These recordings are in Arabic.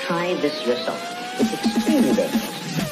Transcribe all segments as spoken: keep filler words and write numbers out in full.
try this yourself. It's extremely dangerous.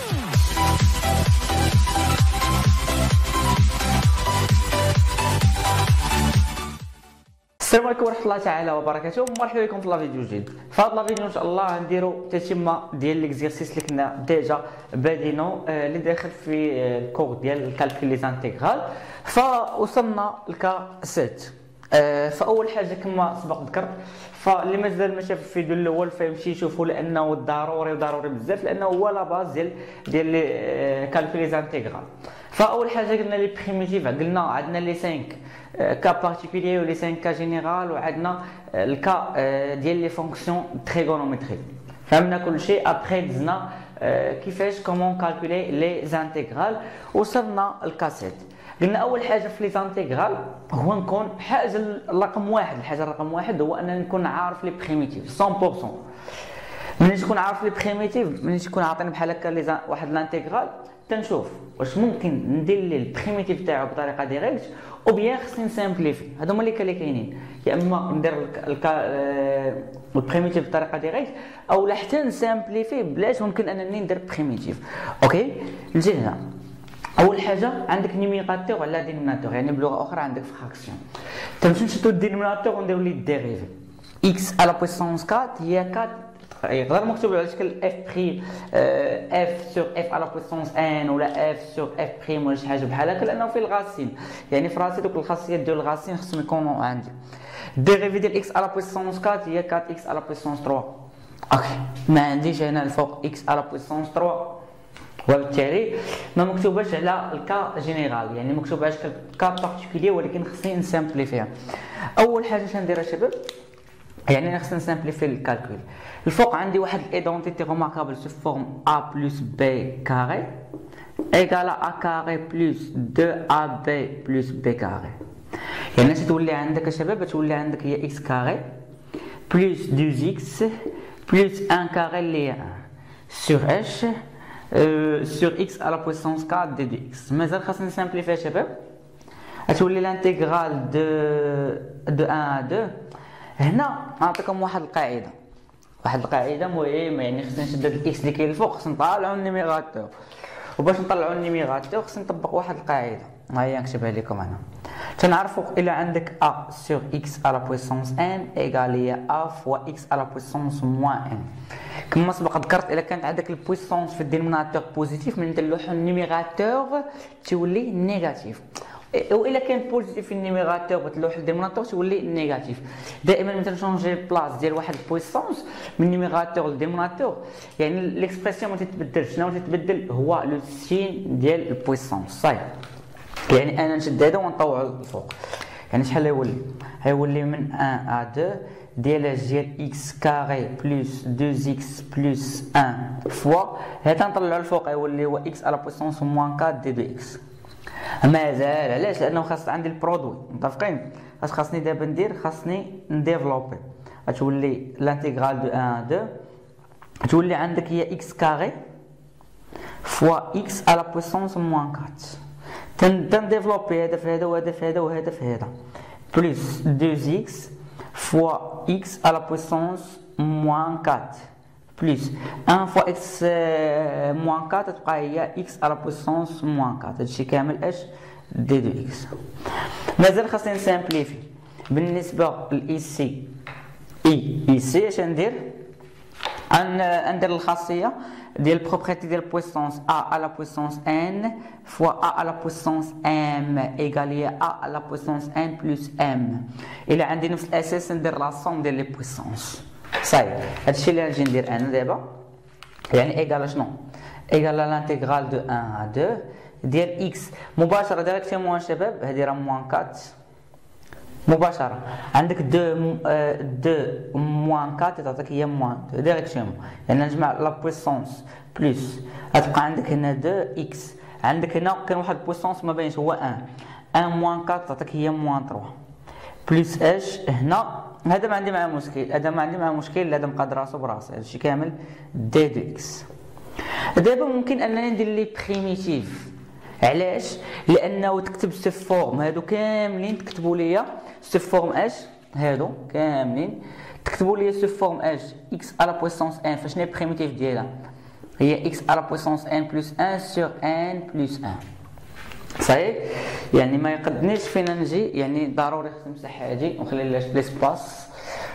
السلام عليكم ورحمه الله تعالى وبركاته، مرحبا بكم في لا فيديو جديد. في هذا لا فيديو ان شاء الله غنديروا تتمه ديال ليكزيرسيس اللي كنا ديجا بادينو اللي داخل في الكور ديال الكالكول لي زانتيغرال. فوصلنا لكا ست. فاول حاجه كما سبق ذكرت، فاللي مازال ما شاف الفيديو الاول فيمشي يشوفوا لانه ضروري وضروري بزاف، لانه هو لا باز ديال ديال لي كالكول لي زانتيغرال. فاول حاجه قلنا لي بريميتيف، قلنا عندنا لي خمسة كا بارتيكولير ولي خمسة كا جينيرال، وعندنا الكا ديال لي فونكسيون تريغونومتريك. فهمنا كل شيء. ابخي دزنا كيفاش كومون كالكولي لي زانتيغرال. وصلنا الكاسيت. قلنا اول حاجه في لي زانتيغرال هو نكون حاجه الرقم واحد، الحاجه الرقم واحد هو انني نكون عارف لي بريميتيف مية بالمية. ملي تكون عارف لي بريميتيف، ملي تكون عاطيني بحال هكا لي واحد لانتيغرال، تنشوف واش ممكن ندير ليه البريميتيف تاعو بطريقه ديريكت او بيان خصني نسامبليفي. هادو هما اللي كاينين، يا اما ندير البريميتيف بطريقه ديريكت او لا حتى نسامبليفي بلاش ممكن انني ندير بريميتيف. اوكي، نجي هنا. اول حاجه عندك نيميراتور ولا دينوميناتور، يعني بلغه اخرى عندك فراكسيون. تمشي نشدو الدينوميناتور ونديرو ليه الديريفي. اكس على بويسونس أربعة هي أربعة، يقدر مكتوب على شكل اف بري اف سور اف على بويسونس ان ولا اف سور اف بريم ولا شي حاجه بحال هكا، لانه في الغاسين، يعني في راسي دوك الخاصيات ديال الغاسين خصهم يكونوا عندي. الديريفي ديال اكس على بويسونس أربعة هي أربعة اكس على بويسونس ثلاثة. اوكي، ما عنديش هنا الفوق اكس على بويسونس ثلاثة، وبالتالي ما مكتوباش على الكا جينيرال، يعني مكتوبه على شكل كا بارتيكولير، ولكن خصني نسامبليفيها. اول حاجه شندير شباب، يعني انا خصني نسامبليفي الكالكول. الفوق عندي واحد الايدونتيتي روماركابل سو فورم ا بلس بي كاري ايكال ا كاري بلس دو ا بي بلس بي كاري. يعني اش تولي عندك يا شباب؟ تولي عندك هي اكس كاري بلس دو اكس بلس واحد كاري اللي هي واحد سور اش سور اكس على بويسونس أربعة دي دو اكس. مازال خاصني نسامبليفي يا شباب. غتولي الانتيغرال دو دو واحد ا اثنين. هنا نعطيكم واحد القاعده، واحد القاعده مهمه، يعني خصني نشد هاد الاكس اللي كاين الفوق، خصني نطلعو النيميراتور، وباش نطلعو النيميراتور خصني نطبق واحد القاعده. ها هي نكتبها لكم هنا. تنعرفوا الا عندك ا سور اكس على بويسونس ان ايكال هي ا فوا اكس على بويسونس موان ان. كما سبق ذكرت، الا كانت عندك البويسونس في الدينوميناتور بوزيتيف، من نلوحو النيميراتور تولي نيجاتيف، والا كان بوزيتيف في النيميراتور وتلوح الدينوميناتور تولي نيجاتيف. دائما ملي تنشونجي البلاص ديال واحد البويسونس من النيميراتور للدينوميناتور، يعني ليكسبرسيون ما تتبدلش، شنو تتبدل هو لو سين ديال البويسونس. صايب، يعني انا نشد هذا ونطوعو الفوق، يعني شحال يولي؟ غيولي من واحد ا اثنين ديال ديال اكس كاري بلس دو اكس بلس واحد فوا هذا نطلعو الفوق يولي هو اكس على بويسونس موان أربعة دي دو اكس. مازال علاش؟ لانه خاص عندي البرودوي، متفقين؟ اش خاصني دابا ندير؟ خاصني نديفلوبي. غتولي لانتيغرال دو واحد ا اثنين تولي عندك هي اكس كاري فوا اكس على بويسونس موان أربعة. تن تنديفلوبي هذا في هذا وهذا في هذا وهذا في هذا، بلس دو اكس فوا اكس على بويسونس موان أربعة بلس واحد فوا اكس موان أربعة تبقى هي اكس على بويسونس موان أربعة. هادشي كامل اش دي دو اكس. مازال خاصني نسامبليفي. بالنسبه لاي سي اي اي سي اش ندير؟ ندير الخاصيه ديال البروبريتي ديال بويسونس ا على بويسونس ان فوا ا على بويسونس ام ايكال هي ا على بويسونس ان بلس ام. الا عندي نفس الاساس ندير لا سوم ديال لي بويسونس. صايب، هادشي اللي غنجي ندير انا دابا، يعني ايكال شنو؟ ايكال لانتيغرال دو واحد ا اثنين ديال اكس مباشره ديريكتومون شباب. هادي راه موان أربعة مباشره، عندك دو دو موان أربعة تعطيك هي موان ديريكتومون، يعني نجمع لا بويسونس بلس غتبقى عندك هنا دو اكس، عندك هنا كان واحد البويسونس ما باينش هو واحد واحد موان أربعة تعطيك هي موان ثلاثة بلس اش. هنا هذا ما عندي معاه مشكل، هذا ما عندي معاه مشكل، هذا مقاد راسو براسو، هادشي كامل دي دو اكس. دابا ممكن انني ندير لي بريميتيف. علاش؟ لانه تكتب سي فورم، هادو كاملين تكتبوا ليا سي فورم اش، هادو كاملين تكتبوا لي سو فورم اش x à la puissance n فشنو هي البريميتيف ديالها؟ هي x à la puissance n plus un sur n plus un. صحيح؟ يعني ما يقدنيش فينا نجي، يعني ضروري خصني نمسح هادي ونخلي لها ليسباس.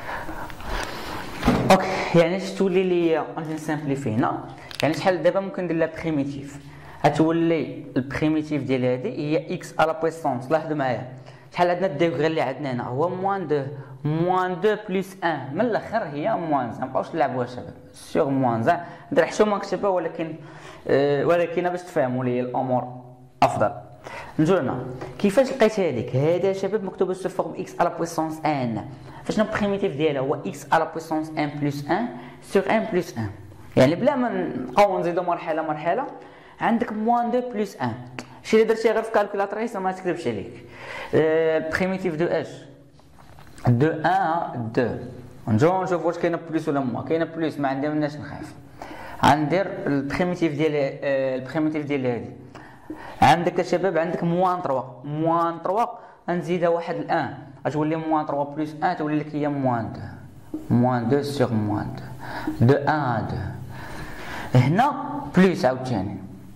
اوكي، يعني اش تولي لي غادي نسامبليفي هنا، يعني شحال دابا ممكن ندير لها بريميتيف، غتولي البريميتيف ديال هادي هي x à la puissance. لاحظوا معايا شحال عندنا الديغري اللي عندنا هنا هو موان دو، موان دو بلس ان، من الاخر هي موان زان، مابقاوش نلعبوها شباب سيغ موان زان. ندير حشومه نكتبها ولكن أه ولكن باش تفهموا لي الامور افضل. نجو هنا كيفاش لقيت هذيك، هذا شباب مكتوبه سو فورم x à la puissance n. فشنو البريميتيف ديالها؟ هو x à la puissance n plus un sur n plus un. يعني بلا ما نبقاو نزيدو مرحله مرحله عندك موان دو بلس ان. شي اللي درتي غير في كالكولاتريس ما تكذبش عليك. بريميتيف دو اش دو ان دو. نجو نشوف واش كاينه بلس ولا موان. كاينه بلس ما عندي مناش نخاف. غندير البريميتيف ديال البريميتيف ديال هادي. عندك الشباب عندك موان ثلاثة، موان ثلاثة نزيدها واحد الان غتولي موان ثلاثة بلس ان تولي لك هي موان دو، موان دو سيغ موان دو، دو ان دو. هنا بلس عاوتاني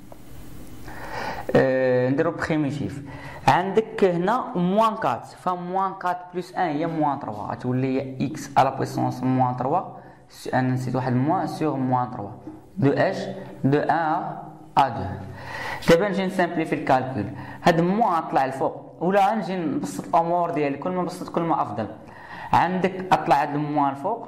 أه نديرو بريميتيف. عندك هنا موان أربعة، فموان أربعة بلس ان هي موان ثلاثة غتولي هي x à la puissance موان ثلاثة، انا نسيت واحد موان سيغ موان ثلاثة، دو اش دو ان ا دو. دابا نجي نسامبليفي الكالكول، هاد موان طلع الفوق ولا نجي نبسط الامور ديالي، كل ما بسط كل ما افضل. عندك اطلع هاد الموان الفوق،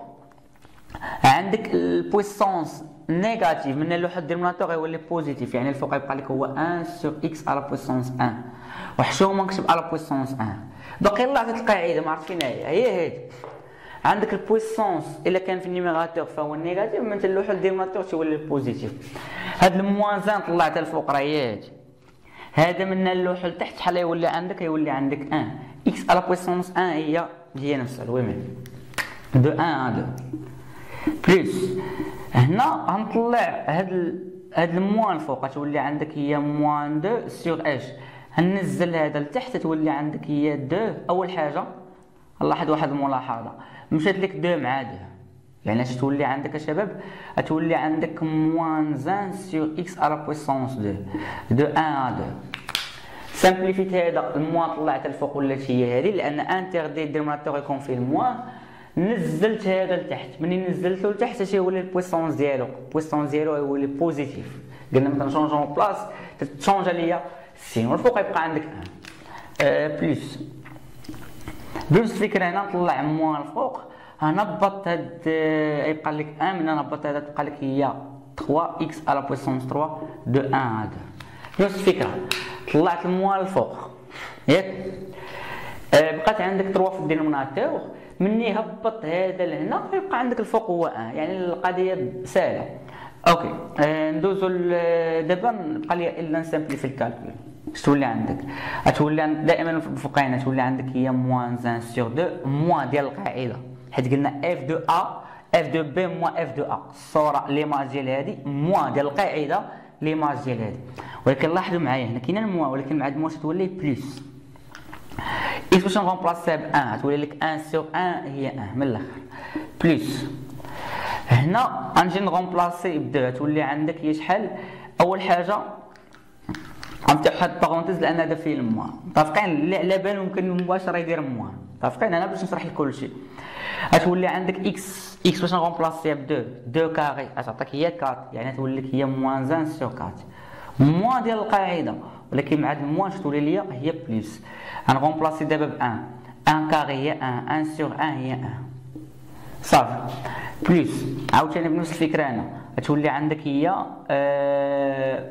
عندك البويسونس نيجاتيف من اللوحه الديرميناتور يولي بوزيتيف، يعني الفوق يبقى لك هو واحد سور x à la puissance واحد، وحشومه نكتب على بويسونس واحد. باقي يلاه عطيت القاعده ما عرفت فين هي، هي هادي. عندك البويسونس الا كان في النيميراتور فهو نيجاتيف، من اللوحه الديرميناتور تولي بوزيتيف. هاد الموازان طلعتها الفوق راه هي هادي. هذا من اللوحه لتحت شحال يولي عندك؟ يولي عندك واحد x à la puissance واحد هي هي نفسها الومن دو واحد ا دو بلس. هنا غنطلع هاد ال... هاد الموان الفوق تولي عندك هي موان دو سيغ اش، هنزل هذا لتحت تولي عندك هي دو. اول حاجه نلاحظ واحد الملاحظه، مشات لك دو مع دو، يعني اش تولي عندك يا شباب؟ تولي عندك موان واحد سيغ اكس على بويسونس دو، دو واحد دو. سامبليفيت هذا الموان طلعت الفوق ولات هي هذه، لان انتردي ديرميناتور يكون فيه الموان. نزلت هذا لتحت، منين نزلته لتحت اش يولي البويسونس ديالو؟ البويسونس ديالو يولي بوزيتيف. قلنا مثلا نشونجو بلاص تتشونجا ليا سين، والفوق يبقى عندك واحد أه بلس. بنفس الفكره هنا نطلع موان الفوق، هنبط هاد يبقى لك واحد، من نهبط هذا تبقى لك هي ثلاثة اكس على بويسونس ثلاثة دو واحد. نفس الفكره طلعت الموان الفوق ياك، أه بقات عندك ثلاثة في الدينوميناتور، مني هبط هذا لهنا يبقى عندك الفوق هو واحد، يعني القضيه سهله. اوكي أه ندوزو دابا نبقى لي الا نسامبلي في الكالكول. اش تولي عندك؟ غتولي دائما الفوقانيه تولي عندك هي موان واحد سور دو، موان ديال القاعده، حيت قلنا اف دو ا اف دو بي موان اف دو ا، الصوره ليماج ديال هذه موان ديال القاعده ليماج ديال هذه. ولكن لاحظوا معايا هنا كاينه الموان، ولكن مع الموان تولي بلس. ايش باش نغومبلاسيها ب واحد تولي لك واحد سور واحد هي واحد من الاخر بلس. هنا غنجي نغومبلاسي ب تولي عندك هي شحال؟ اول حاجه غنفتح واحد البارونتيز لان هذا فيه الموان، متفقين؟ اللي على بالو ممكن مباشره يدير موان، متفقين؟ انا باش نشرح لك كلشي. غتولي عندك اكس، اكس باش نغومبلاسيها ب اثنين، اثنين كاري غتعطيك هي أربعة، يعني تولي لك هي موان واحد سور أربعة، موان ديال القاعده، ولكن مع هاد الموان تولي ليا هي بلس. غنغومبلاسي دابا ب واحد، واحد كاري هي واحد، واحد سور واحد هي واحد، صافي بلس. عاوتاني بنفس الفكره هنا غتولي عندك هي أه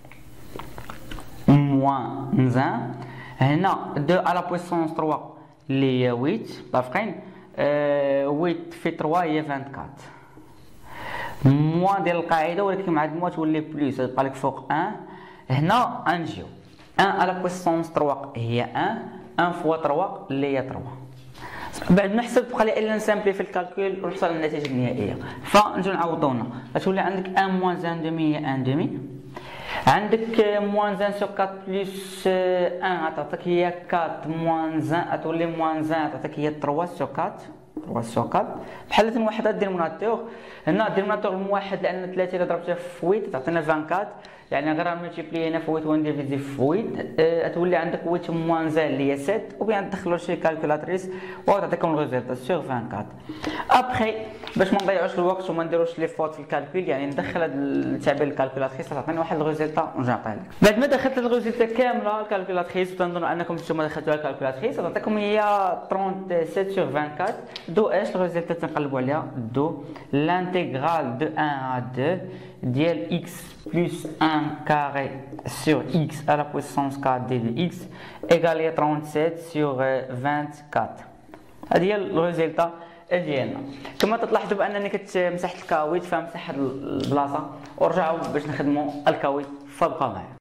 موان زان، هنا دو على بويسونس ثلاثة اللي هي ثمانية، متفقين؟ أه ثمانية في ثلاثة هي أربعة وعشرين، موان ديال القاعده، ولكن مع هاد الموان تولي بلس يبقى لك فوق واحد. هنا غنجيو واحد على بويسونس ثلاثة هي واحد، واحد فوا ثلاثة اللي هي ثلاثة. بعد ما حسبت بقى لي الا نسامبلي في الكالكول ونوصل للنتيجه النهائيه، فنجيو نعوضونا. غتولي عندك واحد موان واحد دومي هي واحد دومي، عندك موان واحد سور أربعة بلس واحد تعطيك هي أربعة، موان واحد تولي موان واحد تعطيك هي ثلاثة سور أربعة، ثلاثة سور أربعة. بحال واحد الدينوميناتور، هنا الدينوميناتور الموحد لان ثلاثة الا ضربتها في ثمانية تعطينا أربعة وعشرين، يعني غير ملتيبلي هنا في ثمانية ونديفيزي في ثمانية أه تولي عندك ثمانية موان زال اللي هي سبعة، وبين تدخلوا شي كالكولاتريس وتعطيكم الريزلت سور أربعة وعشرين. ابخي باش ما نضيعوش الوقت وما نديروش لي فوت في الكالكول، يعني ندخل هذا التعبير الكالكولاتريس تعطيني واحد الريزلت ونعطيها لك. بعد ما دخلت الريزلت كامله الكالكولاتريس وتنظن انكم نتوما دخلتوها الكالكولاتريس تعطيكم هي ثلاثة وثلاثين سور أربعة وعشرين. دو اش الريزلت تنقلبوا عليها؟ دو l'intégral de un à deux ديال x plus un carré sur x à la puissance quatre d de x égale trente-sept sur vingt-quatre. هذه هي الريزلت ديالنا. كما تلاحظوا بانني كنت مسحت الكاويت فمسح هذه البلاصه ورجعوا باش نخدموا الكاويت، فبقى معايا.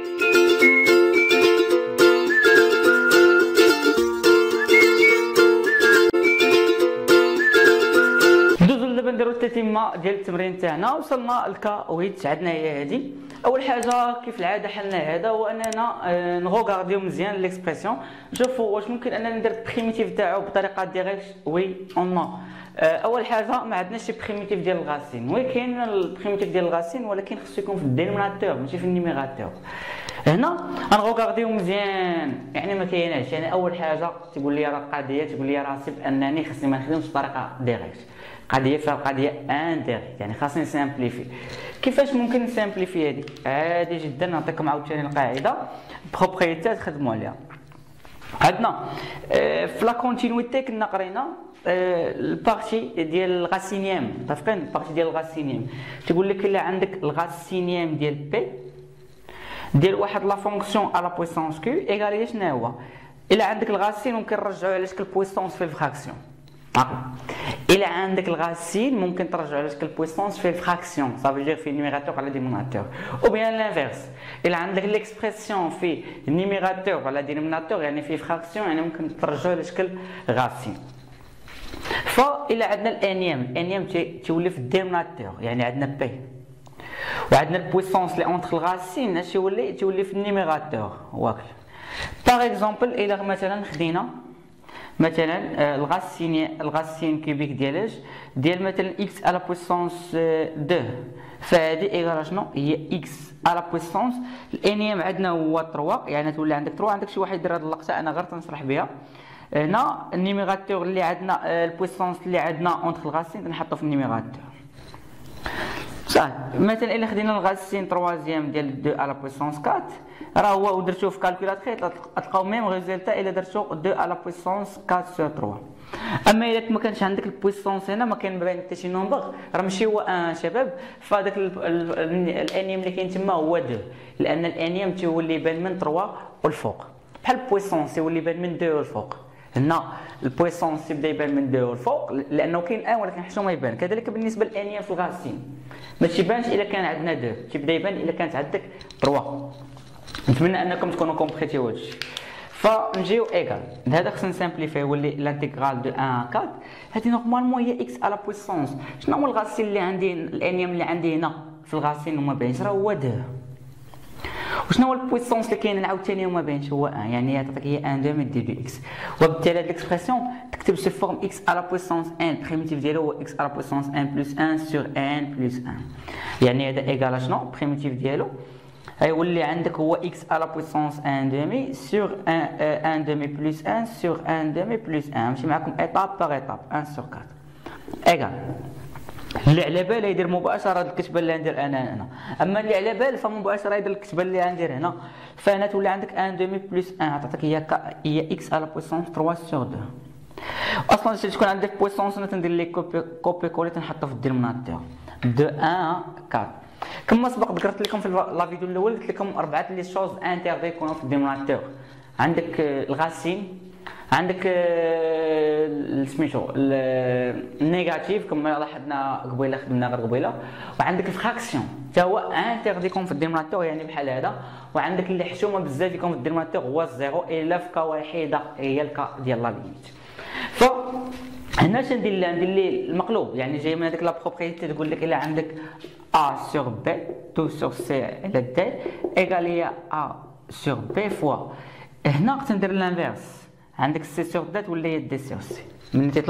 ندوزو دابا نديرو التتمه ديال التمرين تاعنا. وصلنا الكاويت عندنا هي هذه. اول حاجه كيف العاده حلنا هذا هو اننا نغوغارديو مزيان ليكسبرسيون، نشوفوا واش ممكن اننا ندير البريميتيف تاعو بطريقه ديريكت وي او نو. اول حاجه ما عندناش شي بريميتيف ديال الغاسين، وي كاين البريميتيف ديال الغاسين ولكن خصو يكون في الدينوميناتور ماشي في النيميراتور. هنا غنغوغارديو مزيان، يعني ما كايناش. يعني اول حاجه تيقول لي راه القضيه تيقول لي راسي بانني خصني ما نخدمش بطريقه ديريكت، قضيه فيها القضيه انديريكت، يعني خاصني نسامبليفي. كيفاش ممكن نسامبليفي هذه؟ عادي جدا. نعطيكم عاوتاني القاعده بروبريتات خدموا عليها. عندنا في لا كونتينيتي كنا قرينا البارتي ديال الغاسينيام، متفقين؟ البارتي ديال الغاسينيام تيقول لك الا عندك الغاسينيام ديال بي ديال واحد لا فونكسيون على بويسونس كيو ايغالي شنو هو؟ الا عندك الغاسين ممكن نرجعوا على شكل بويسونس في الفراكسيون. الا عندك الغاسين ممكن ترجعوا على شكل بويسونس في الفراكسيون، صافي دير في النيميراتور على دينوميناتور، او بيان لانفيرس. الا عندك ليكسبرسيون في النيميراتور على دينوميناتور يعني في فراكسيون، يعني ممكن ترجعوا على شكل غاسين. فإلا عندنا الانيام، الانيام تيولي في الدينوميناتور، يعني عندنا بي، وعندنا البويسونس اللي اونتر الغاسين اش يولي؟ تيولي في النيميراتور واكل. باغ اكزومبل الا مثلا خدينا مثلا الغاسين الغاسين كيبيك ديال اش ديال مثلا اكس على بويسونس اثنين، فهذه ايغال شنو هي اكس على بويسونس الانيام عندنا هو ثلاثة، يعني تولي عندك ثلاثة. عندك شي واحد يدير هذه اللقطه انا غير تنشرح بها. هنا النيميراتور اللي عندنا البويسونس اللي عندنا اونتر الغاسين نحطو في النيميراتور. صافي مثلا الا خدينا الغاسين ثلاثيام ديال اثنين على بويسونس أربعة راه هو ودرتوه في كالكولاتريس تلقاو ميم ريزلتا الا درتو اثنين على بويسونس أربعة سور ثلاثة. اما الا ما كانش عندك البويسونس هنا ما كاين باين حتى شي نومبر راه ماشي هو ان شباب، فهذاك الانيم اللي كاين تما هو اثنين، لان الانيم تيولي يبان من ثلاثة والفوق، بحال البويسونس يولي يبان من اثنين والفوق. هنا البويسونس يبدا يبان من اثنين والفوق لانه كاين ان ولكن حشو ما يبان. كذلك بالنسبه للانيم في الغاسين ما تيبانش الا كان عندنا اثنين، تيبدا يبان الا كانت عندك ثلاثة. نتمنى انكم تكونوا كومبريتيو هادشي. فنجيو ايغال هذا خصنا نسامبليفي يولي لانتيغرال دو واحد على أربعة. هذه نورمالمون هي اكس على بويسونس. شنو هو الغاسين اللي عندي الانيم اللي عندي هنا في الغاسين وما بينش؟ راه هو اثنين. وشنو هو البويسونس اللي كاين عاوتاني وما بينش؟ هو واحد، يعني تعطيك هي واحد دومي دي دو اكس. وبالتالي هاد الاكسبرسيون تكتب سي فورم اكس على بويسونس واحد، البريميتيف ديالو هو اكس على بويسونس واحد بلس واحد سور واحد بلس واحد. يعني هذا ايغال شنو؟ البريميتيف ديالو غيولي عندك هو اكس على بويسونس واحد دومي سور واحد دومي بلس واحد سور واحد دومي بلس واحد. نمشي معكم ايطاب باغ ايطاب. واحد سور أربعة ايغال. اللي على باله يدير مباشره هاد الكتبه اللي غندير انا هنا، اما اللي على بال فمباشره يدير الكتبه اللي غندير هنا. فهنا تولي عندك واحد دومي بلس واحد تعطيك هي هي اكس على بويسونس ثلاثة سور اثنين. اصلا شي تكون عندك بويسونس انا تندير لي كوبي كوبي كولي تنحطو في الدينوميناتور دو واحد أربعة. كما سبق ذكرت لكم في لا فيديو الاول قلت لكم اربعه لي شوز انتردي يكونوا في الدينوميناتور. عندك الغاسين، عندك سميتو النيجاتيف كما لاحظنا قبيله خدمنا غير قبيله، وعندك الفراكسيون حتى هو انتردي يكون في الدينوميناتور يعني بحال هذا، وعندك اللي حشومه بزاف يكون في الدينوميناتور هو الزيرو الا في كا وحيده هي الكا ديال لا ليميت. ف هنا شندير ندير ليه المقلوب، يعني جاي من هذيك لا بروبريتي تقول لك الا عندك ا سور بي تو سور سي على دي ايغاليه ا سور بي فوا. هنا تندير لانفيرس، عندك سي سور دي تولي هي دي سور سي. ملي تيطلع الفوق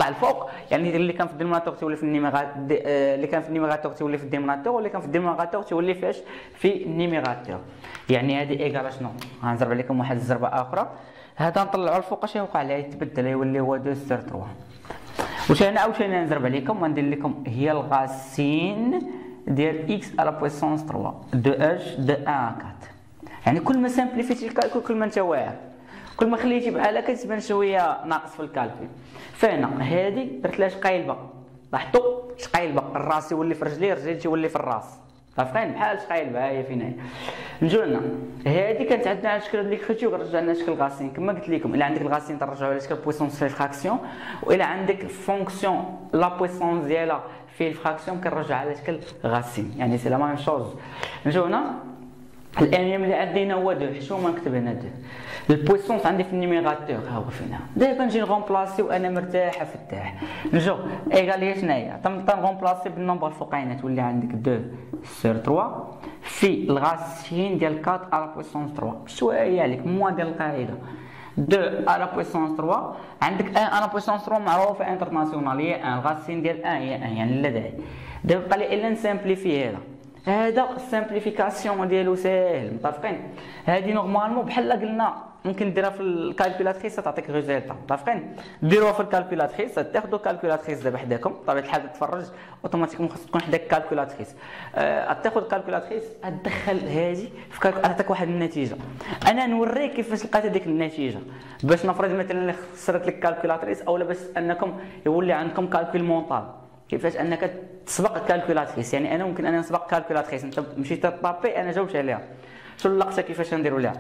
فوق، يعني اللي كان في الدينوميناتور تولي في النيميراتور، اللي كان في النيميراتور تولي في الدينوميناتور، واللي كان في الدينوميناتور تولي فاش في النيميراتور. يعني هذه ايكال شنو؟ غنضرب عليكم واحد الزربه اخرى، هذا نطلعوا الفوق اش يوقع ليه؟ يتبدل يولي هو اثنين سير ثلاثة. واش انا عاوتاني نضرب عليكم وندير لكم هي الغاسين ديال اكس على بويسونس ثلاثة دو اش دو واحد أربعة. يعني كل ما سامبليفيتي الكالكول كل ما انت واعر، كل ما خليتي بحال هكا تبان شويه ناقص في الكالكول. فهنا هذه درت لها شقايلبه، لاحظتوا شقايلبه، الراس يولي في رجلي، رجلي تولي في الراس، عارفين بحال شقايلبه. ها هي فين هي. نجيو لنا هذه كانت عندنا على شكل ديك خيتي ورجع لنا شكل غاسين. كما قلت لكم الا عندك الغاسين ترجعوا على شكل بويسونس في الفراكسيون، والا عندك فونكسيون لا بويسونس ديالها في الفراكسيون كنرجع على شكل غاسين، يعني سي لا ميم شوز. نجيو هنا الانيم اللي عندنا هو دو، شنو ما نكتب هنا دو. البويسونس عندي في النيميراتور ها هو فينا، دابا نجي نغومبلاسي وانا مرتاحه في التاح. نجو ايغاليه شناهي؟ تنغومبلاسي بالنومبر الفوقاني تولي عندك دو سير ثلاثة في الغاسين ديال أربعة على بويسونس ثلاثة، شويه عليك موان ديال القاعده. دو على بويسونس ثلاثة عندك واحد على بويسونس ثلاثة معروفه انترناسيونال هي واحد، الغاسين ديال واحد هي واحد، يعني لا داعي. دابا بقى لي الا نسامبليفي هذا، هذا السامبليفيكاسيون ديالو ساهل، متفقين؟ هذه نورمالمون بحال قلنا ممكن ديرها في الكالكولاتريس تعطيك ريزلتا، متفقين؟ ديروها في الكالكولاتريس، تاخذوا الكالكولاتريس دابا حداكم، بطبيعه الحال تتفرج اوتوماتيكمون خاص تكون حداك الكالكولاتريس. أه تاخذ الكالكولاتريس تدخل هذه في كالكول تعطيك واحد النتيجه. انا نوريك كيفاش لقيت هذيك النتيجه، باش نفرض مثلا خسرت لك الكالكولاتريس اولا باش انكم يولي عندكم كالكول مونطال، كيفاش انك تسبق الكالكولاتريس. يعني انا ممكن انا نسبق الكالكولاتريس، انت مشيت طابي انا جاوبت عليها، شو اللقطه كيفاش نديروا لها.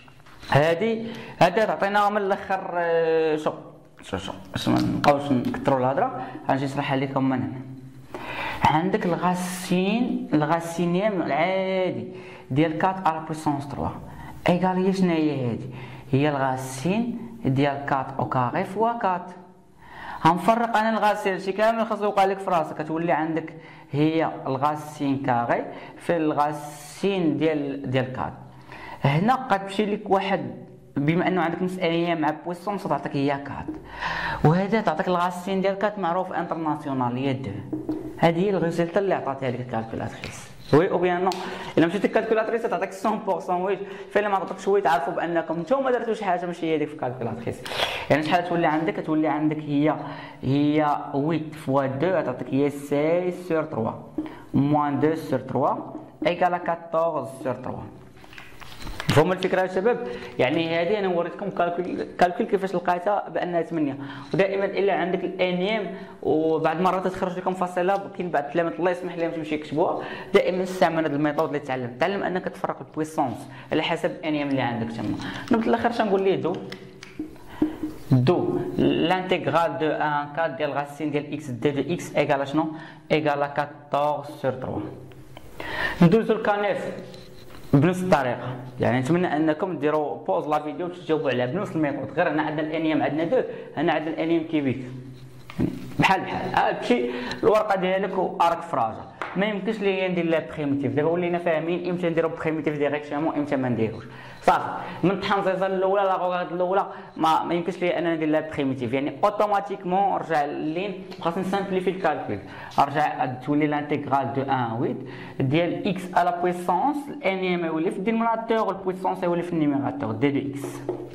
هذه هذا تعطينا من الاخر. شو شو شو باش ما نبقاوش نكثروا الهضره، غنجي نشرحها لكم من هنا. عندك الغاسين الغاسينيام العادي ديال أربعة على بويسونس ثلاثة ايغاليه شنو هي هذه؟ هي الغاسين ديال أربعة او كاري فوا أربعة. غنفرق انا الغاسين شي كامل خاصو يوقع لك في راسك، تولي عندك هي الغاسين كاري في الغاسين ديال ديال أربعة. هنا غتمشي لك واحد، بما انه عندك مسألة مع بويسونس تعطيك هي أربعة، وهذا تعطيك الغاسين ديال أربعة معروف انترناسيونال هي دو. هذه هي الريزلت اللي عطاتها لك الكالكولاتريس. وي او بيان نو، الا مشيتي للكالكولاتريس تعطيك مية بالمية وي، فالا ما عطاتكش وي تعرفوا بانكم نتوما ما درتوش حاجه ماشي هي ديك في الكالكولاتريس. يعني شحال تولي عندك؟ تولي عندك هي هي ثمانية فوا اثنين تعطيك هي ستة سور ثلاثة موان اثنين سور ثلاثة ايكال أربعطاش سور ثلاثة. فهم الفكره يا شباب؟ يعني هذه انا وريتكم كالكول كالكول كيفاش لقيتها بانها ثمانية. ودائما الا عندك الانيام وبعد مرات تخرج لكم فاصله، كاين بعض التلاميذ الله يسمح لهم تمشي يكتبوها، دائما استعمل هذه الميثود اللي تعلم تعلم انك تفرق البويسونس على حسب الانيام اللي عندك تما. نبدا الاخر شنقول ليه دو دو لانتيغرال دو واحد أربعة ديال الغاسين ديال اكس دي دو اكس ايكال شنو؟ ايكال أربعطاش سور ثلاثة. ندوزو الكانيف بنفس الطريقه، يعني نتمنى انكم ديروا بوز لا فيديو وتجاوبوا عليها بنفس الميثود، غير هنا عندنا الانيام عندنا دو، هنا عندنا الانيام كيبيك بحال بحال. ها تمشي الورقه ديالك وارك فراجه، ما يمكنش لي ندير لها بريميتيف. دابا ولينا فاهمين امتى نديرو بريميتيف ديريكتومون امتى ما نديروش. صافي من التحنزيزه الاولى لا غوغاد الاولى ما, ما يمكنش لي انا ندير لها بريميتيف، يعني اوتوماتيكمون رجع لين خاصني نسامبليفي الكالكول، رجع تولي لانتيغرال دو واحد ثمانية ديال اكس على بويسونس الانيام يولي في الدينوميناتور والبويسونس يولي في النيميراتور دي دو اكس.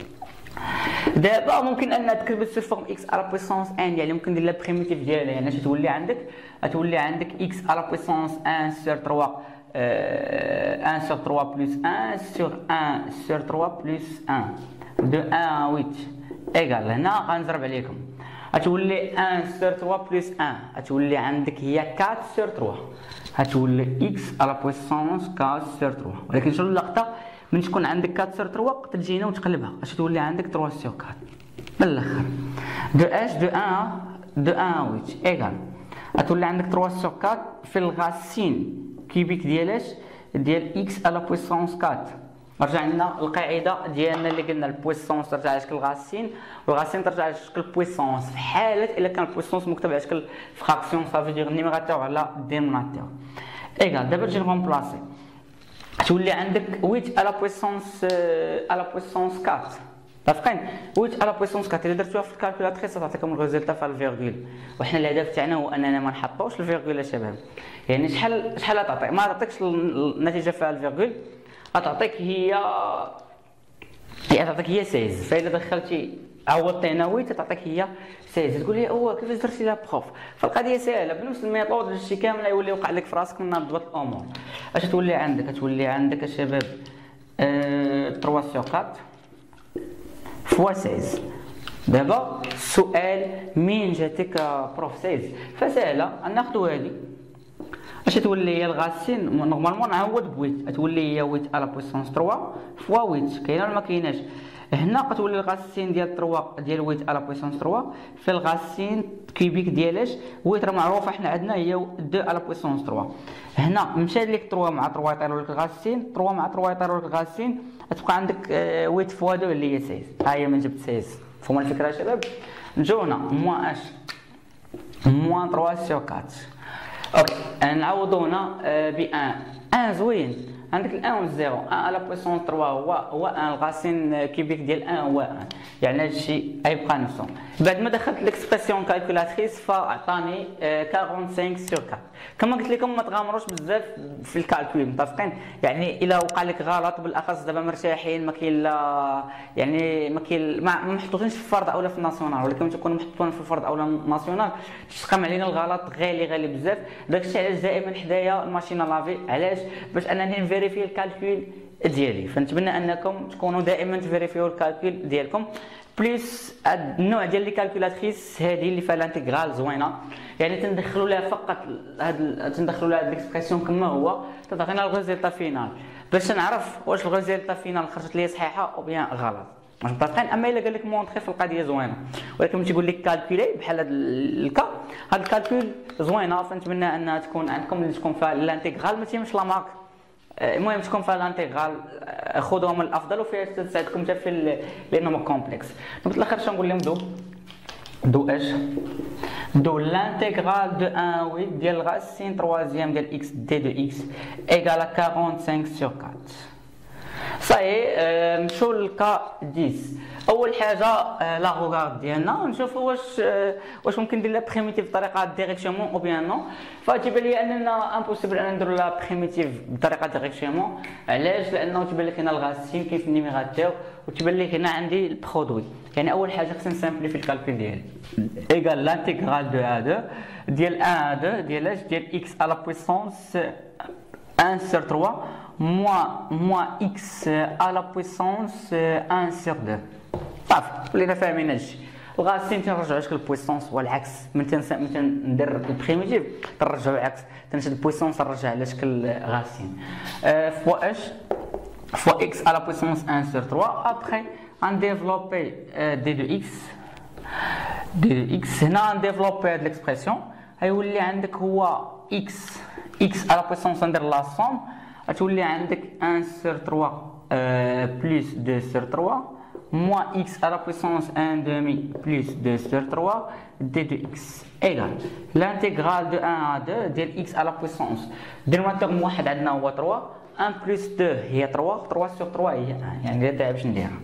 دابا ممكن ان تكتب سي فورم اكس على بويسونس واحد، يعني ممكن ندير لها بريميتيف ديالها، يعني اش تولي عندك؟ غتولي عندك اكس على بويسونس واحد سور ثلاثة واحد سور ثلاثة بلس واحد سور واحد سور ثلاثة بلس واحد دو واحد ثمانية ايكال. هنا غنضرب عليكم غتولي واحد سور ثلاثة بلس واحد، غتولي عندك هي أربعة سور ثلاثة، غتولي اكس على بويسونس أربعة سور ثلاثة. ولكن شنو اللقطه؟ من تكون عندك أربعة سور ثلاثة تجينا وتقلبها اش تولي عندك ثلاثة سور أربعة من الاخر دو اش دو واحد دو واحد ثمانية ايكال. غتولي عندك ثلاثة سور أربعة في الغاسين كيبيك ديالاش ديال اكس على بويسونس أربعة. رجع لنا القاعده ديالنا اللي قلنا البويسونس ترجع على شكل غاسين والغاسين ترجع على شكل بويسونس في حاله الا كان البويسونس مكتوب على شكل فراكسيون صافي دير النيميراتور على الدينوميناتور ايكال. دابا تجي نغومبلاسي تولي عندك ثمانية على بويسونس على بويسونس أربعة متفقين؟ ويت على بويسونس أربعة إلا درتوها في الكالكولاتريس تعطيكم الريزلتا في الفيرغول، وحنا الهدف تاعنا هو اننا ما نحطوش الفيرغول شباب. يعني شحال شحال تعطي؟ ما تعطيكش النتيجه فيها الفيرغول، غتعطيك هي هي تعطيك هي ستة عشر. فإلا دخلتي عوضتي هنا ويت تعطيك هي ستة عشر. تقول لي هو كيفاش درتي لها بروف؟ فالقضيه سهله بنفس الميثود هادشي كامل يولي يوقع لك في راسك من ضبط الامور. اش تولي عندك؟ تولي عندك الشباب ثلاثة سور أربعة فوا ستة عشر. دابا السؤال مين جاتك بروف ستة عشر؟ فسهله ناخذ هذه. اش تولي هي الغاسين نورمالمون نعوض بويت، تولي هي ويت على بويسونس ثلاثة فوا ويت. كاينه ولا ما كايناش؟ هنا كتولي الغاسين ديال ثلاثة ديال ويت على بويسونس ثلاثة في الغاسين كيبيك ديالاش ويت راه معروفه حنا عندنا هي اثنين على بويسونس ثلاثة. هنا مشى لك ثلاثة مع ثلاثة يطيروا لك الغاسين، ثلاثة مع ثلاثة يطيروا لك الغاسين، تبقى عندك ويت فوا اثنين اللي هي ستة عشر. ها هي من جبت ستة عشر. فهموا الفكره يا شباب؟ نجيو هنا موان اش موان ثلاثة سور أربعة. اوكي نعوضو هنا ب واحد. واحد زوين، عندك الان والزيرو. واحد على بويسونس ثلاثة هو هو واحد، الغاسين كيبيك ديال واحد هو واحد، يعني هادشي غيبقى نفسه. بعد ما دخلت ليكسبرسيون كالكولاتريس فعطاني خمسة وأربعين سور أربعة. كما قلت لكم ما تغامروش بزاف في الكالكول، متفقين؟ يعني الا وقع لك غلط بالاخص دابا مرتاحين ما كاين لا يعني ما كاين ما محطوطينش في الفرض اولا في الناسيونال، ولكن تكونوا محطوطين في الفرض اولا الناسيونال تقام علينا الغلط غالي غالي بزاف. داكشي علاش دائما حدايا الماشينه لافي، علاش؟ باش انني نفيريفي الكالكول ديالي. فنتمنى انكم تكونوا دائما تفيريفيو الكالكول ديالكم. بليس النوع ديال لي كالكولاتريس هذه اللي فيها الانتيغرال زوينه، يعني تندخلوا لها فقط هاد تندخلوا لها ليكسبرسيون كما هو تعطينا الريزلتا فينال باش نعرف واش الريزلتا فينال خرجت لي صحيحه او بيان غلط. واش متفقين؟ اما الا قال لك مونطري في القضيه زوينه، ولكن ملي تيقول لك كالكولي بحال هذا الكا، هاد الكالكول زوينه. فنتمنى انها تكون عندكم اللي تكون فيها الانتيغرال ما تيمش لا مارك. المهم تكون فيها الانتيغرال خذوها من الافضل وفيها تساعدكم حتى في لانهم كومبلكس. في الاخر شنقول لهم دو دو اش دو لانتيغرال دو واحد ويت ديال الغاسين ثلاثيام ديال اكس دي دو اكس ايغال خمسة وأربعين سور أربعة. صاي نمشيو للكا عشرة. اول حاجه لا غوغارد ديالنا نشوفوا واش واش ممكن ندير لا بريميتيف بطريقه ديريكتومون او بيان نو. فتيبان لي اننا امبوسيبل ان نديرو لا بريميتيف بطريقه ديريكتومون. علاش؟ لانه تيبان لك هنا الغاسين كاين في النيميراتور وتيبان لك هنا عندي البرودوي. يعني اول حاجه خصني نسامبليفي الكالكول ديالي ايغال لانتيغرال دو واحد ديال واحد ديال اش ديال اكس على بويسونس واحد sur trois moins moins x à la puissance واحد sur deux. صافي ولينا فاهمين هادشي. الغاسين تنرجعوا لك البويسونس والعكس. من من ندير البريميتيف تنرجعوا العكس، تنشد البويسونس نرجع على شكل غاسين فوا اش فوا x à la puissance واحد sur trois. après غنديفلوبي دي دو اكس دي دو اكس. هنا نديفلوبي هاد ليكسبرسيون غيولي عندك هو x x à la puissance ندير لا سوم غتولي عندك واحد sur trois plus deux sur trois moins x à la puissance واحد demi plus deux sur trois d de x égale l'intégrale de واحد à deux ديال x à la puissance دينوميناتور واحد عندنا هو trois واحد plus deux هي trois trois sur trois هي واحد. يعني هذا تاع باش نديرها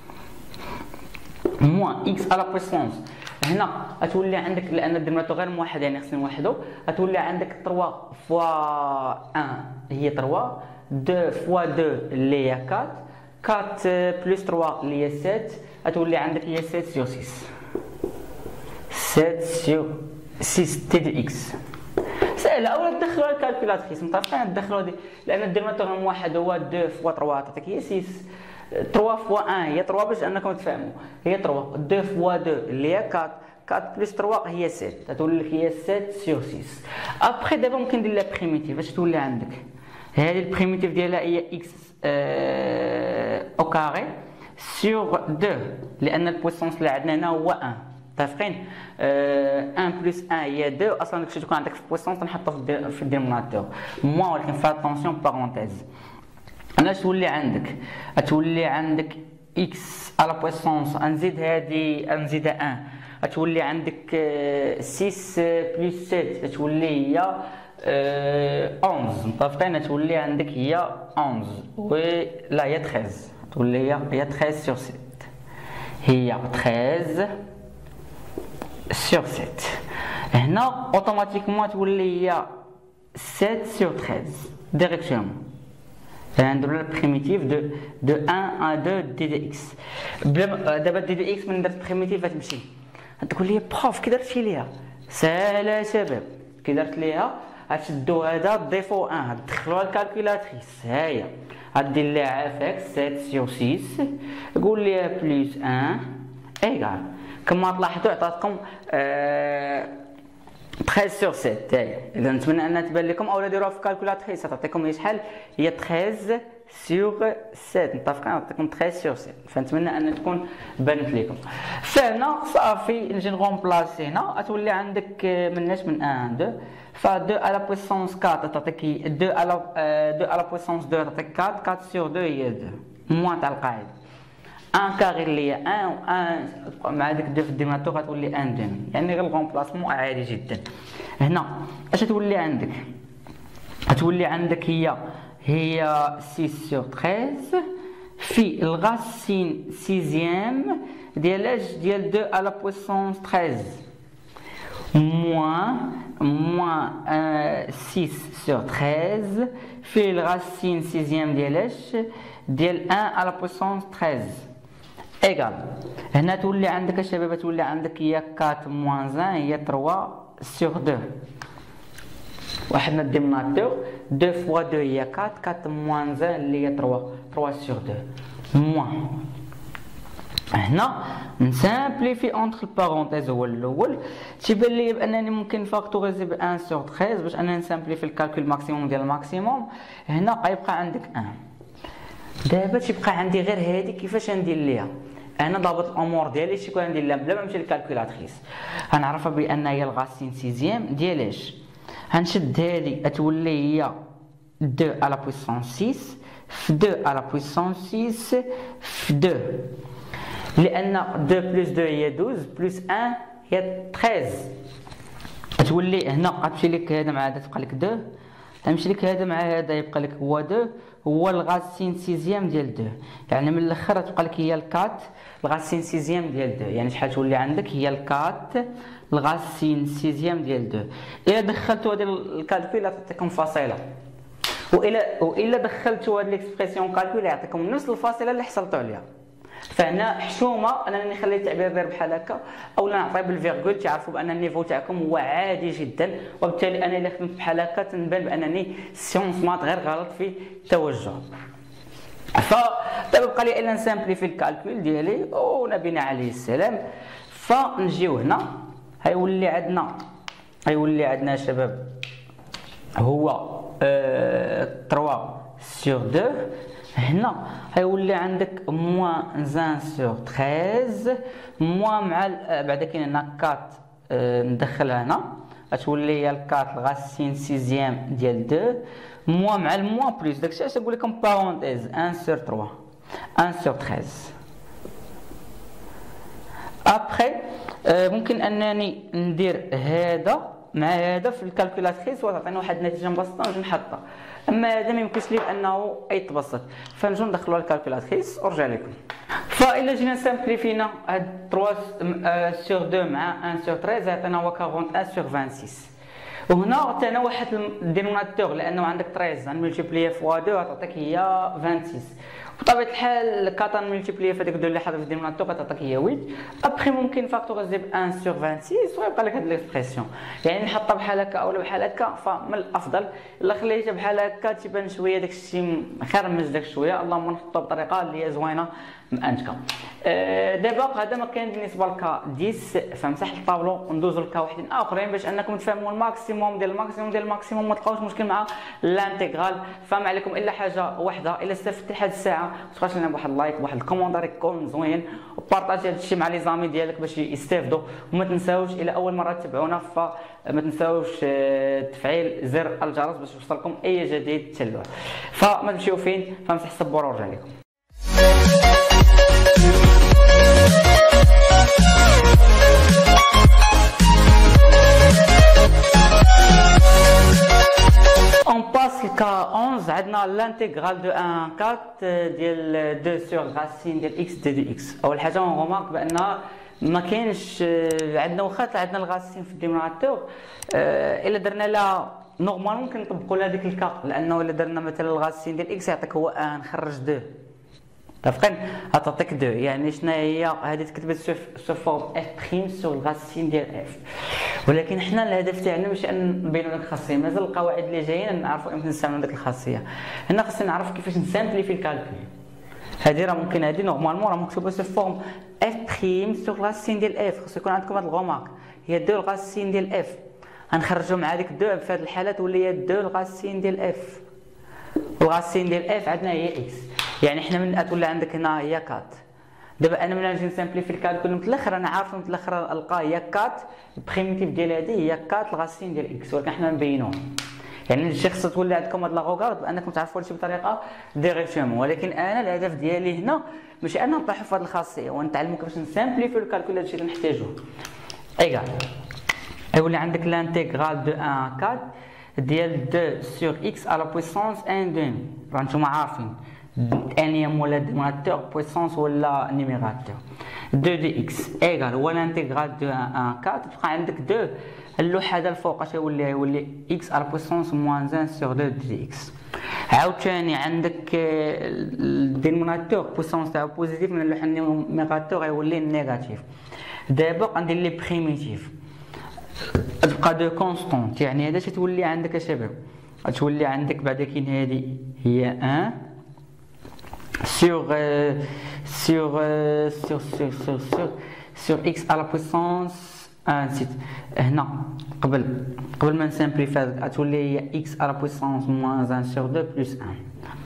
moins x à la puissance. هنا غتولي عندك لان الدينوميناتور غير واحد يعني خصني نوحدو، غتولي عندك trois فوا واحد هي trois deux فوا deux اللي هي quatre quatre بلس trois اللي هي sept غتولي عندك هي sept sur six sept sur six تي دي اكس. سهله. اولا تدخلوها الكالكولاتريس متفقين تدخلوها دي لان الدينوميناتور واحد هو deux فوا trois تعطيك هي six trois فوا واحد هي trois باش انكم تفهموا هي trois deux فوا deux اللي هي quatre quatre بلس trois هي sept غتولي لك هي sept sur six. ابخي دابا ممكن ندير لا بريميتيف. اش تولي عندك؟ هذه البريميتيف ديالها هي اكس او كاري سور deux لان البويسونس اللي عندنا هنا هو واحد. متفقين؟ واحد بلس واحد هي deux. اصلا داكشي تكون عندك في البويسونس تنحطو في الدينوميناتور موان، ولكن فيها طونسيون بارونتيز. انا تولي عندك تولي عندك اكس على بويسونس نزيد هذه نزيدها واحد غتولي عندك six بلس sept تولي هي onze. متفقين؟ تولي عندك هي onze و لا هي treize تولي هي هي treize sur sept هي تreize sur sept. هنا اوتوماتيكمون تولي هي sept sur treize ديريكتومون. نديرو البريميتيف دو دو واحد ا deux دي دي اكس. دابا دي دي اكس من درت بريميتيف غتمشي تقول لي بروف كي درتي ليها ساهله شباب. كي درت ليها غتشدو هذا ضيفو واحد تدخلوها الكالكولاتريس ها هي غدير ليها عافاك sept sur six قول ليها بلس واحد ايكال كما تلاحظوا عطاتكم أه treize sur sept. هاهي اذا نتمنى انها تبان لكم اولا ديروها في الكالكولاتريس تعطيكم هي شحال هي treize sur sept. متفقين نعطيكم treize sur sept فنتمنى ان تكون بانت لكم. فهنا صافي نجي نغومبلاسي هنا تولي عندك مناش من واحد اثنين ف deux à la puissance quatre تعطيك deux à la deux à la puissance deux تعطيك quatre quatre sur deux هي deux موان تاع القاعده واحد كاري اللي هي واحد واحد مع ديك deux في الديماتور غتولي واحد دومي يعني غير الغومبلاسمون عادي جدا. هنا اش تولي عندك غتولي عندك هي هي six sur treize في الغاسين سيزيام ديال اش ديال deux à la puissance treize moins moins six sur treize في الغاسين سيزيام ديال اش ديال واحد à la puissance treize ايكال. هنا تولي عندك الشباب تولي عندك هي quatre moins واحد هي trois sur deux. واحد من الديموناتور deux fois deux هي quatre quatre moins واحد اللي هي trois trois sur deux moins. هنا نسامبليفي اونتر البارونتيز هو الاول تيبان لي بانني ممكن نفاكتوريزي ب واحد sur treize باش انني نسامبليفي الكالكول ماكسيموم ديال الماكسيموم. هنا غيبقى عندك واحد. دابا تيبقى عندي غير هادي كيفاش ندير ليها. انا ضابط الامور ديالي شي كون ندير لها بلا ما نمشي للكالكولاتريس غنعرفها بان هي الغاسين سيزيام ديال اش. غنشد هادي تولي هي deux à la puissance six في deux à la puissance six في deux لان deux plus deux هي douze plus واحد هي treize. تولي هنا غتمشي لك هذا مع هذا تبقى لك deux غنمشي لك هذا مع هذا يبقى لك هو deux هو الغاسين سيزيام ديال deux يعني من الاخر تبقى لك هي الكات الغاسين سيزيام ديال deux يعني شحال تولي عندك هي الكات الغاسين سيزيام ديال deux. الا دخلتوا هذه الكالكول تعطيكم فاصله والا والا دخلتوا هذه الاكسبرسيون كالكول يعطيكم نفس الفاصله اللي حصلتوا عليها. فهنا حشومه انني نخلي التعبير داير بحال هكا اولا نعطي بالفيرغول تعرفوا بان النيفو تاعكم هو عادي جدا وبالتالي انا الا خدمت بحال هكا تنبان بانني سيونس مات غير غلط في التوجه. فبقى لي الا نسامبليفي الكالكول ديالي ونبينا عليه السلام. فنجيو هنا هيولي عندنا هيولي عندنا شباب هو اه trois sur deux. هنا هيولي عندك موان واحد sur treize موان مع بعدا كاين هنا quatre اه ندخلها هنا غتولي هي الكات الغاسين سيزيام ديال deux موان مع الموان بلس داكشي اش نقول لكم بارونتيز واحد sur trois واحد sur treize. ابخي اه ممكن انني ندير هذا مع هذا في الكالكولاتريس وتعطينا واحد النتيجه مبسطه ونجي نحطها. اما هذا ما يمكنش ليه انه يتبسط فنجو ندخلوها للكالكولاتريس ورجع لكم. فالا جينا نسامبليفينا هاد trois sur deux مع واحد sur treize يعطينا هو quarante et un sur vingt-six. وهنا عطينا واحد الدينوناتور لانه عندك treize غنملتيبليه فوا deux غتعطيك هي vingt-six. بطبيعه الحال quatre نملتيبليه في هذيك دو اللي حاطه في الدينوناتور غتعطيك هي huit. ابخي ممكن فاكتوريزي ب واحد sur vingt-six ويبقى لك هاد ليكسبرسيون يعني نحطها بحال هكا اولا بحال هكا. فمن الافضل الا خليتها بحال هكا تيبان شويه داك الشيء مخرمج داك شويه اللهم نحطها بطريقه اللي هي زوينه مانتكه. أه دابا هذا ما كان بالنسبه لك عشرة فمسح الطابلو وندوزو لك واحدين اخرين باش انكم تفهموا الماكسيموم ديال الماكسيموم ديال الماكسيموم ما تلقاوش مشكل مع الانتيغرال. فما عليكم الا حاجه واحده الا استفدت لحد الساعه ما تبقاش لنا بواحد اللايك بواحد الكومونتير يكون زوين وبارطاجي هذا الشيء مع لي زامي ديالك باش يستافدوا. وما تنساوش الى اول مره تتابعونا فما تنساوش تفعيل زر الجرس باش يوصلكم اي جديد تلوه. فما تمشيو فين فمسح السبوره ورجع لكم. On passe كا أحد عشر عندنا لانتيغرال دو واحد أربعة ديال اثنين سور غاسين ديال اكس دي دو اكس. اول حاجه غومارك بان ما كاينش عندنا واخا عندنا الغاسين في الدينوميناتور الا درنا لها نورمال ممكن نطبقوا لها ديك الكا، لانه الا درنا مثلا الغاسين ديال اكس يعطيك هو واحد نخرج اثنين متفقين غتعطيك اثنين. يعني شنو هي هذه تكتبت سو فورم اف بريم سور الغاسين ديال اف، ولكن حنا الهدف تاعنا ماشي ان نبينوا ديك الخاصيه، مازال القواعد اللي جايين نعرفوا امتى نستعملوا ديك الخاصيه. هنا خصنا نعرف كيفاش نسامبليفي الكالكول. هذه راه ممكن هذه نورمالمون راه مكتوبه سو فورم اف بريم سور الغاسين ديال اف، خصو يكون عندكم هذا الغومارك هي اثنين الغاسين ديال اف، غنخرجوا مع ديك اثنين في هذه الحاله تولي هي اثنين الغاسين ديال اف، والغاسين ديال اف عندنا هي اكس. يعني حنا من تولي عندك هنا هي أربعة. دابا انا ملي نجي نسامبليفي الكالكول من الاخر انا عارف من الاخر نلقى هي أربعة البريميتيف ديال هذه هي أربعة الغاسين ديال اكس، ولكن حنا نبينوه. يعني الشيء خصها تولي عندكم هاد لاغوغارد بانكم تعرفوا هادشي بطريقه ديريكتومون، ولكن انا الهدف ديالي هنا ماشي انا نطيحوا في هاد الخاصيه ونتعلموا كيفاش نسامبليفي الكالكول. هادشي اللي نحتاجوه. ايغال يولي عندك لانتيغرال دو واحد أربعة ديال اثنين سور اكس على بويسونس واحد دومي، راه نتوما عارفين انيام ولا دينوميناتور بويسونس ولا نيميراتور. اثنين دي اكس ايغال هو لانتيغرال دو واحد أربعة، تبقى عندك اثنين اللوحه هذا الفوق اش يولي يولي اكس على بويسونس موان واحد سور اثنين دي اكس. عاوتاني عندك الدينوميناتور بويسونس تاعو بوزيتيف، من اللوحه النيميراتور يولي نيجاتيف. دابا غندير لي بريميتيف تبقى دو كونستونت، يعني هذا تولي عندك اشباب تولي عندك بعد كاين هذه هي واحد sur euh, sur euh, sur sur sur sur sur x à la puissance واحد نسيت هنا قبل قبل ما نسامبليفي غتولي هي x à la puissance moins واحد sur اثنين plus واحد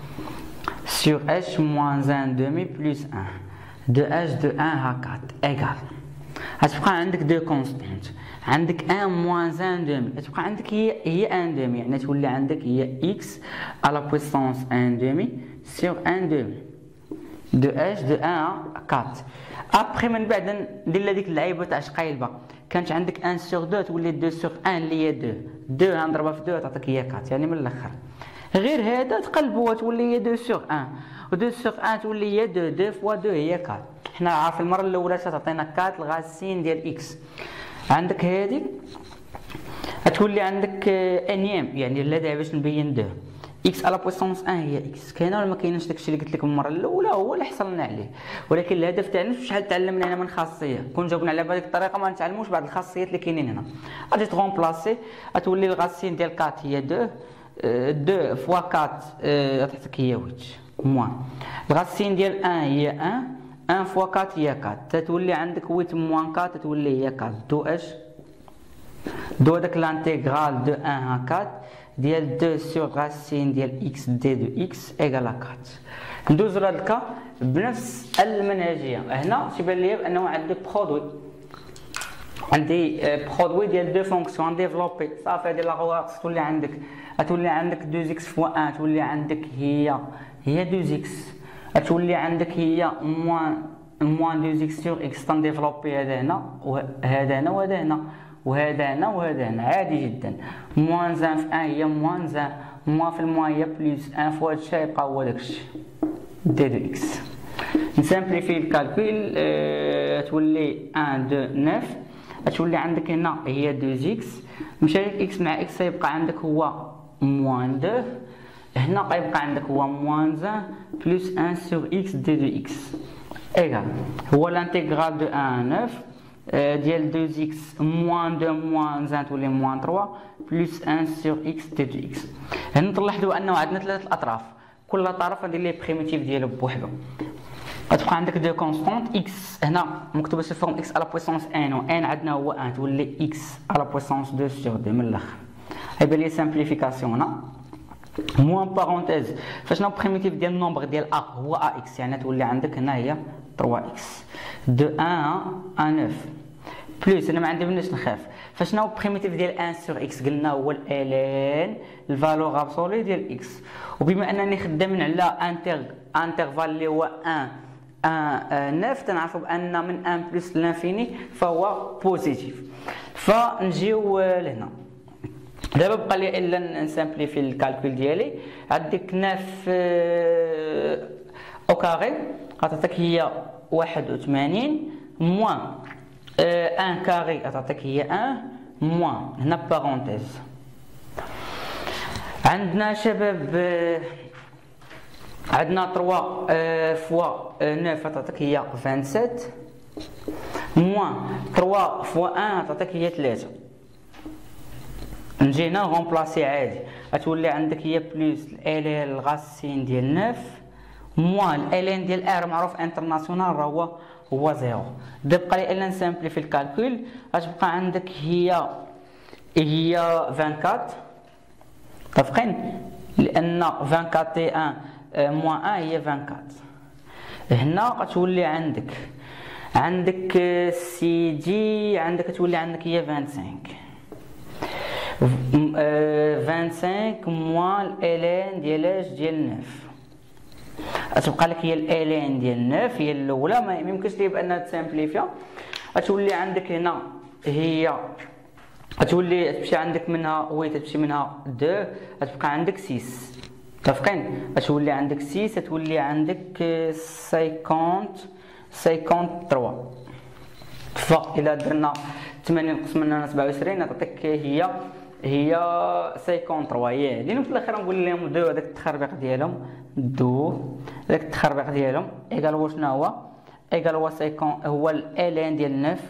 sur h moins واحد demi plus واحد de h de واحد هكا ايغال. غتبقى عندك دو كونستانت، عندك واحد moins واحد demi غتبقى عندك هي هي واحد demi، يعني تولي عندك هي x à la puissance واحد demi sur واحد demi دو اش دو واحد أربعة. ابخي من بعد ندير هذيك اللعيبه تاع شقايلبه، كانت عندك واحد سور اثنين تولي اثنين سور واحد اللي هي اثنين اثنين غنضربها في اثنين تعطيك هي أربعة. يعني من الاخر غير هذا تقلبوها تولي هي اثنين سور واحد و اثنين سور واحد تولي هي اثنين اثنين فوا اثنين هي أربعة. حنا عارف المره الاولى تعطينا أربعة الغاسين ديال اكس. عندك هذه تولي عندك انيام، يعني لا داعي باش نبين ده اكس على بويسونس واحد هي اكس. كاينه ولا ما كاينش داكشي اللي قلت لكم المره الاولى هو اللي حصلنا عليه، ولكن الهدف تاعنا شحال تعلمنا هنا من خاصيه كون جاوبنا على بهذيك الطريقه ما نتعلموش بعض الخاصيات اللي كاينين هنا. غادي تغومبلاسي تولي الغاسين ديال أربعة هي اثنين اثنين فوا أربعة تعطيك هي ثمانية موان الغاسين ديال واحد هي واحد واحد فوا أربعة هي أربعة تتولي عندك ثمانية موان أربعة تتولي هي أربعة دو اش دو هذاك لانتيغرال دو واحد أربعة ديال اثنين سور راسين ديال اكس دي دو اكس ايغال أربعة. ندوزو لهاد الكا بنفس المنهجيه. هنا تيبان ليا بانه عندي برودوي عندي برودوي ديال دو فونكسيون ديفلوبي صافي. هادي لاغوغ تولي عندك تولي عندك اثنين اكس فوا واحد تولي عندك هي هي اثنين اكس تولي عندك هي موان موان اثنين اكس سور اكس تنديفلوبي هذا هنا وهذا هنا وهذا هنا وهذا هنا وهذا هنا عادي جدا. موان واحد في واحد هي موان واحد موان في الموان هي بليس واحد فوا هادشي يبقى هو داكشي دي دو اكس. نسامبليفي الكالكول أه تولي واحد اثنين تسعة تولي عندك هنا هي اثنين اكس مشى لك اكس مع اكس يبقى عندك هو موان اثنين هنا غيبقى عندك هو موان واحد بلس واحد سور اكس دي دو اكس ايغال هو لانتيغرال دو واحد تسعة ديال اثنين اكس موان اثنين موان واحد تولي موان ثلاثة بلس واحد سور اكس دي دو اكس. هنا تلاحظوا انه عندنا ثلاثه الاطراف كل طرف ندير ليه بريميتيف ديالو بوحدو. غتبقى عندك دو كونستانت اكس هنا مكتوبه سي فورم اكس على بويسونس ان و ان عندنا هو واحد تولي اكس على بويسونس اثنين سور اثنين من الاخر. غيبان لي سامبليفيكاسيون هنا موان بارونتيز فشنو بريميتيف ديال النومبر ديال ا هو ا اكس يعني تولي عندك هنا هي ثلاثة اكس دو واحد ا تسعة بلس انا ما عندي مناش نخاف فشنو بريميتيف ديال واحد سور اكس قلنا هو الالين الفالور ابسولي ديال اكس. وبما انني خدامين على انتر انترفال اللي هو واحد واحد تسعة تنعرفوا بان من واحد بلس لانفيني فهو بوزيتيف. فنجيو لهنا دابا بقى لي الا نسامبليفي الكالكول ديالي. عندك ناف او كاري غتعطيك هي واحد وثمانين موان ان كاري غتعطيك هي واحد موان هنا بارونتيز. عندنا شباب عندنا ثلاثة فوا تسعة غتعطيك هي سبعة وعشرين موان ثلاثة فوا واحد غتعطيك هي ثلاثة. نجي هنا غومبلاسي عادي غتولي عندك هي بلوس الالين الغاسين ديال تسعة موان الالين ديال ار معروف انترناسيونال راه هو هو زيرو. دابا بقى لي الا نسامبليفي الكالكول غتبقى عندك هي هي أربعة وعشرين متفقين لان أربعة وعشرين واحد موان واحد هي أربعة وعشرين. هنا غتولي عندك عندك سيدي عندك تولي عندك هي خمسة وعشرين خمسة وعشرين موان الالين ديال اش ديال تسعة غتبقى لك هي الالين ديال تسعة هي الاولى ما يمكنش لي بانها تسامبليفيا. غتولي عندك هنا هي غتولي تمشي عندك منها وي تمشي منها اثنين غتبقى عندك ستة متفقين. غتولي عندك ستة تولي عندك خمسين خمسين وثلاثة اتفق. الا درنا ثمانين نقسم منها سبعة وعشرين غتعطيك هي هي خمسين وثلاثة هي هذه. في الاخر نقول لهم دو هذاك التخربيق ديالهم دو هذاك التخربيق ديالهم ايكال هو شنو هو ايكال هو خمسين هو الالين ديال تسعة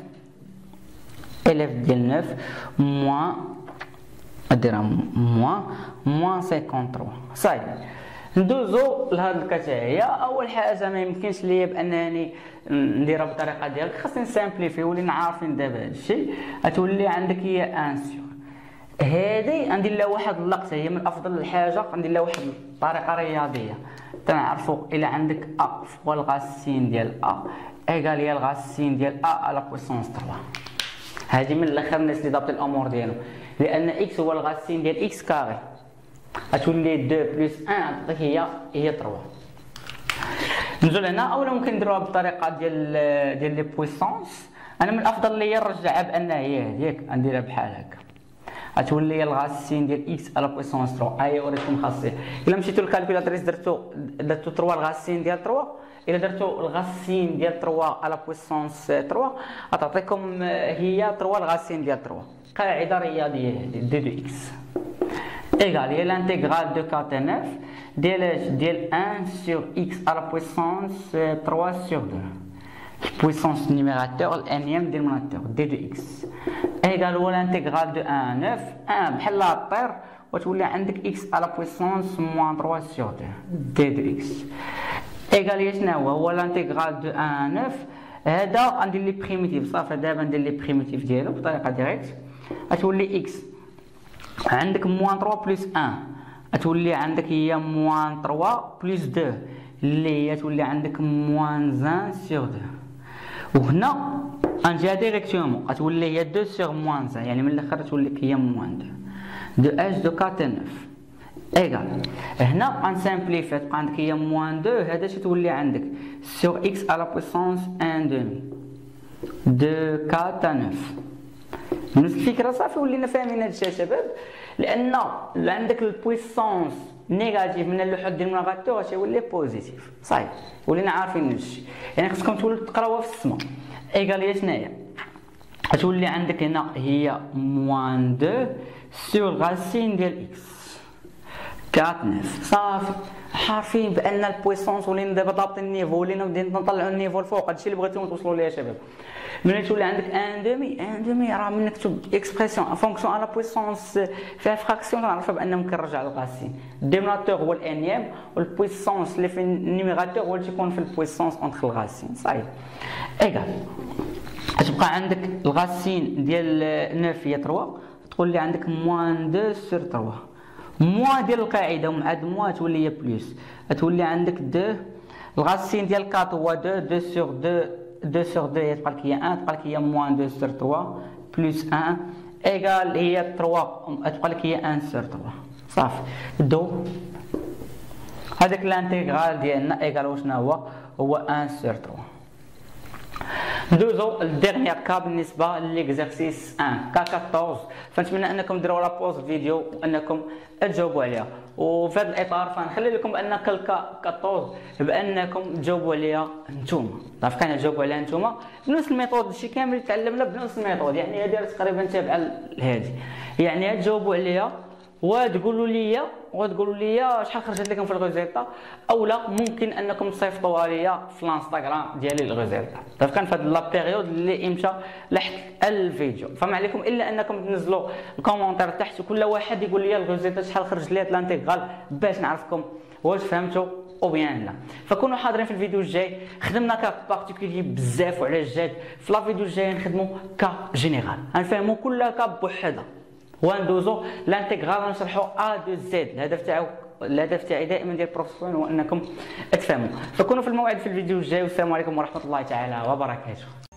الف ديال تسعة موان اديرها موان موان خمسين وثلاثة صاي. ندوزو لهاد الكتاهيه. اول حاجه ما يمكنش ليا بانني نديرها بالطريقه ديالك خاصني نسامبليفي ولينا عارفين دابا هادشي. غتولي عندك هي واحد سيغ هادي غندير لها واحد اللقطه هي من افضل الحاجه غندير لها واحد الطريقه رياضيه تنعرفوا الا عندك ا فوا الغاسين ديال ا ايكال هي الغاسين ديال ا على بويسونس ثلاثة. هذه من الاخر الناس اللي ضابط الامور ديالهم لان اكس هو الغاسين ديال اكس كاري غتولي اثنين بلس واحد غتعطيك هي هي ثلاثة. نزول هنا اولا ممكن نديروها بالطريقه ديال ديال لي بويسونس. انا من الافضل ليا نرجعها بانها هي هذيك نديرها بحال هكا غتولي الغاسين ديال اكس على بويسونس ثلاثة. ها هي وريتكم خاصيه. الا مشيتو للكالكولاتريس درتو درتو ثلاثة الغاسين ديال ثلاثة الا درتو الغاسين ديال ثلاثة على بويسونس ثلاثة غتعطيكم هي ثلاثة الغاسين ديال ثلاثة. قاعده رياضيه هذه دي دو اكس ايكال هي لانتيغرال دو كات تسعة ديال اش ديال واحد سور اكس على بويسونس ثلاثة سور اثنين بويسونس نيميراتور الانيام دينوميناتور دي دو اكس ايكال هو لانتيغرال دو واحد تسعة واحد بحال لا طير وتولي عندك اكس على بويسونس موان ثلاثة سور اثنين دي دو اكس ايكال هي شنو هو هو لانتيغرال دو واحد تسعة هذا غندير لي بريميتيف صافي. دابا ندير لي بريميتيف ديالو بطريقه ديريكت غتولي اكس عندك موان ثلاثة بلس واحد غتولي عندك هي موان ثلاثة بلس اثنين اللي هي تولي عندك موان واحد سور اثنين. وهنا غنجيها ديريكتومون غتولي هي اثنين سور موان واحد يعني من الاخر تولي لك هي موان اثنين دو اش دو كات تسعة ايكال. هنا غنسامبليفي تبقى عندك هي موان اثنين هذا تولي عندك سور اكس على بويسونس واحد دومي دو كات تسعة. نفس الفكره صافي ولينا فاهمين هادشي شباب لان عندك البويسونس نيجاتيف من اللوحه ديال المنغاتور غتولي بوزيتيف صايب ولينا عارفين هادشي. يعني خصكم تولوا تقراوها في السما ايكال هي شناهي غتولي عندك هنا هي موان اثنين سور غاسين ديال اكس تسعة صافي. عارفين بان البويسونس ولينا دابا ضابطين النيفو ولينا بدينا نطلعوا النيفو الفوق. هادشي اللي بغيتو توصلوا ليه يا شباب. ملي تولي عندك واحد دومي واحد دومي راه من نكتب اكسبرسيون فونكسيون على بويسونس فيها فراكسيون تنعرفها بان ممكن نرجع للغاسين. الدينوميناتور هو الانيام والبويسونس اللي في النيميراتور هو اللي تيكون في البويسونس اونتر الغاسين صايب ايكال. تبقى عندك الغاسين ديال تسعة هي ثلاثة تقول لي عندك موان اثنين سور ثلاثة موان ديال القاعده ومع هاد موان تولي هي بلس تولي عندك اثنين الغاسين ديال أربعة هو اثنين اثنين سور اثنين اثنين سور اثنين تبقى لك هي واحد تبقى لك هي موان اثنين سور ثلاثة بلس واحد ايكال هي ثلاثة تبقى لك هي واحد سور ثلاثة صافي. دو هذاك الانتيغرال ديالنا ايكال واش هو هو واحد سور ثلاثة. ندوزو للديرنيير كا بالنسبه ليكزارسيس واحد كا أربعطاش. فنتمنى انكم ديروا لا بوز فيديو وانكم تجاوبوا عليها. وفي هذا الاطار فنخلي لكم بان كالكا أربعطاش بانكم تجاوبوا عليها نتوما. دافك كان تجاوبوا عليها نتوما بنفس الميثود، هادشي كامل تعلمنا بنفس الميثود، يعني هذه تقريبا تابعه لهذه. يعني تجاوبوا عليها وتقولوا لي وتقولوا لي شحال خرجت لكم في الريزلتا، اولا ممكن انكم تصيفطوها لي في الانستغرام ديالي الريزلتا. دابا كان في هاد لا بيريود اللي امتى لحت الفيديو، فما عليكم الا انكم تنزلوا الكومونتير تحت وكل واحد يقول لي الريزلتا شحال خرجت لي الانتيغرال باش نعرفكم واش فهمتوا او بيان لا. فكونوا حاضرين في الفيديو الجاي. خدمنا كا بارتيكولي بزاف وعلى الجاد. في لا فيديو الجايه نخدموا كا جينيرال، غنفهموا كل كا بوحدها وندوزو لانتيغرال نشرحوا ا دو زد. الهدف تاعو الهدف تاعي دائما ديال البروفيسيون هو انكم تفهموا. فكونوا في الموعد في الفيديو الجاي، والسلام عليكم ورحمه الله تعالى وبركاته.